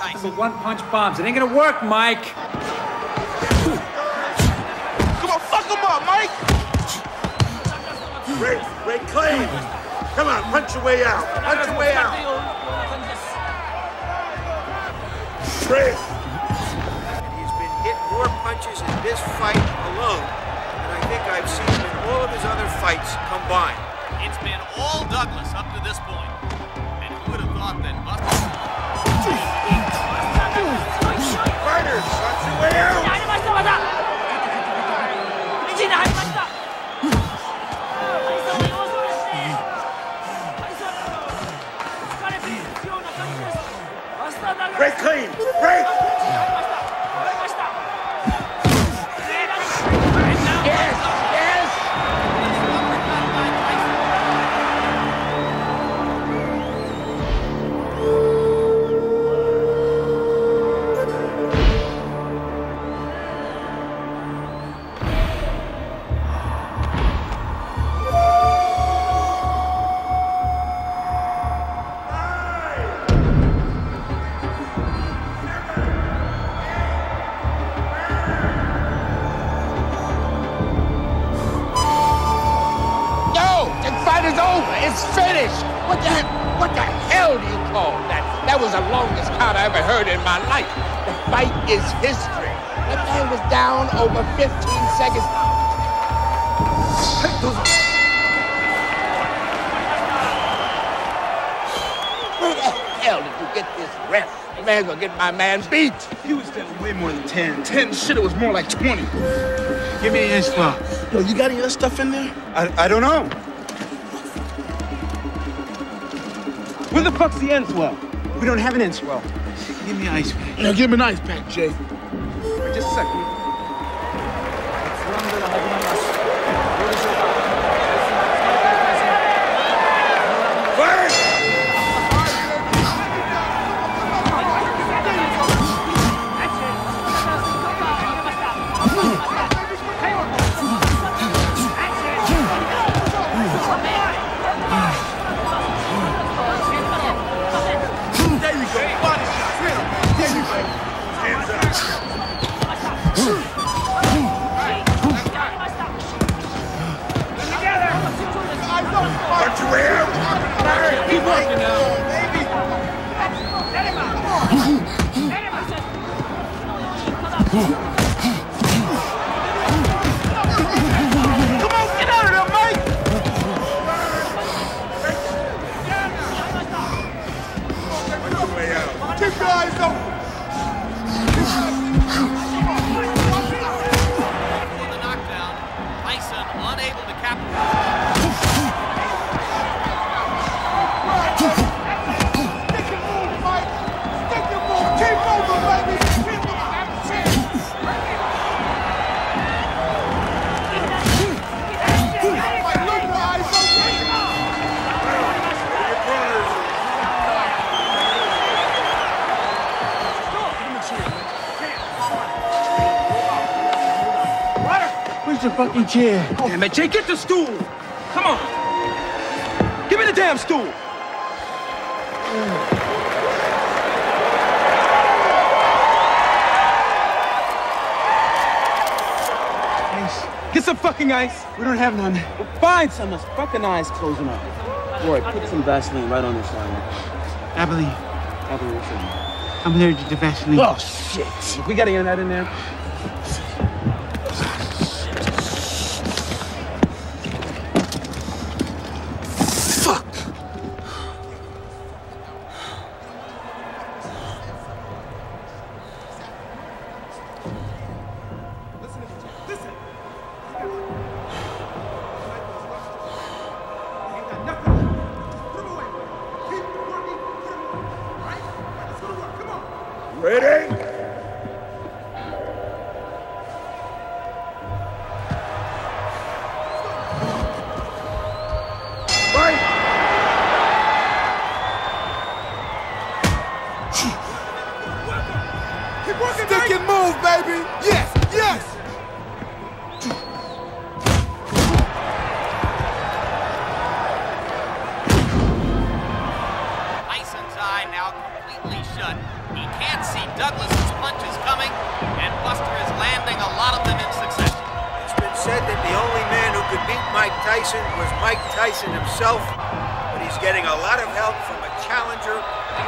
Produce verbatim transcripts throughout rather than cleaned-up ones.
Tyson. One punch bombs. It ain't gonna work, Mike. Come on, fuck him up, Mike. Ray, Ray Clean. Come on, punch your way out. Punch your way out. Ray. He's been hit more punches in this fight alone than I think I've seen him in all of his other fights combined. It's been all Douglas up to this point. And who would have thought that Buster... Fighters, punch your way out. Ray Clean, break! It's finished! What the, what the hell do you call that? That was the longest count I ever heard in my life. The fight is history. That man was down over fifteen seconds. Where the hell did you get this ref? The man's gonna get my man beat. He was down way more than ten. ten, shit, it was more like twenty. Give me an inch swell. Yo, you got any other stuff in there? I, I don't know. Where the fuck's the end swell? We don't have an end swell. Give me an ice pack. Now give me an ice pack, Jay. Wait just a second. Where's the fucking chair? Oh, damn it, Jay, get the stool! Come on! Give me the damn stool! Ice. Get some fucking ice! We don't have none. Well, find some. This fucking eye's closing up. Roy, put some Vaseline right on this line. I believe. I believe so. I'm allergic to Vaseline. Oh, shit. We gotta get that in there. Ready? Fight! Stick and move, baby! Yes, yes! Tyson's eye now completely shut. He can't see Douglas's punches coming, and Buster is landing a lot of them in succession. It's been said that the only man who could beat Mike Tyson was Mike Tyson himself, but he's getting a lot of help from a challenger.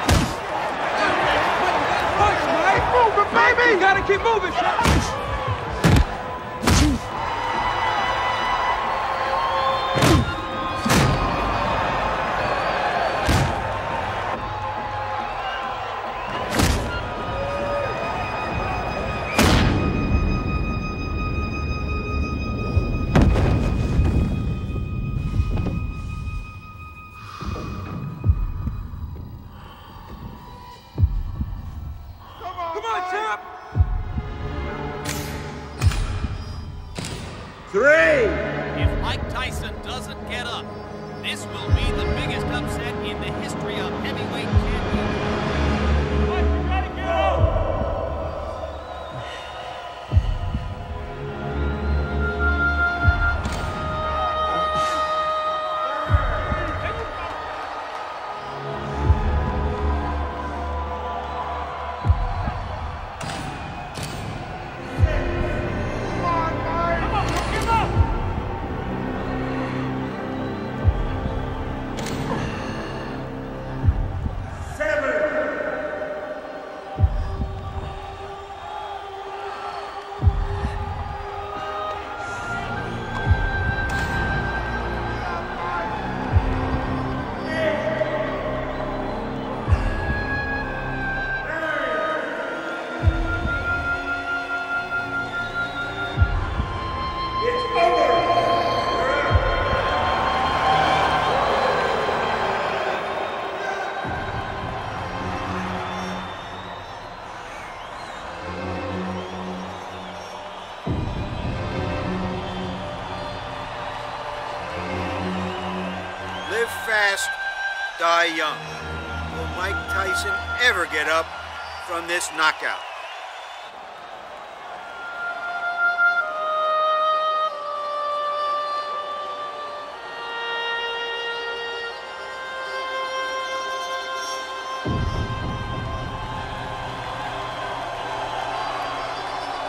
Push, Mike! Move it, baby! You gotta keep moving, son! Three! If Mike Tyson doesn't get up, this will be the biggest upset in the history of heavyweight champions. Mike, you gotta get up! Live fast, die young. Will Mike Tyson ever get up from this knockout?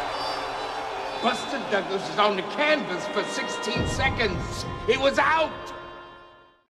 Buster Douglas was on the canvas for sixteen seconds. He was out.